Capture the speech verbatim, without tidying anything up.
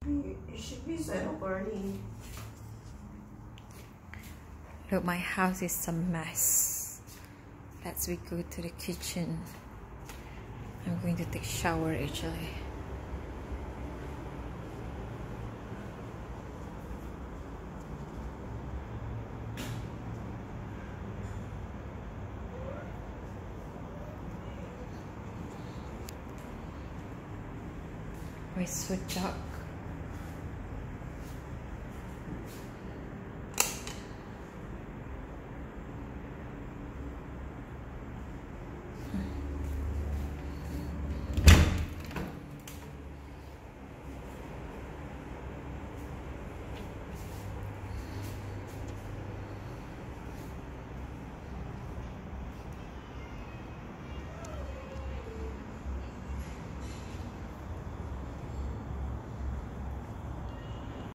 It should be set up already. Look, my house is a mess. Let's we go to the kitchen. I'm going to take shower actually. It's so dark.